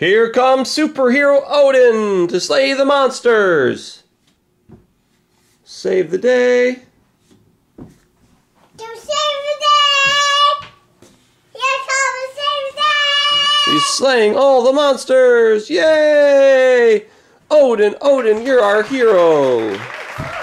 Here comes Superhero Odin to slay the monsters. Save the day. To save the day. Here comes save the day. He's slaying all the monsters. Yay! Odin, Odin, you're our hero.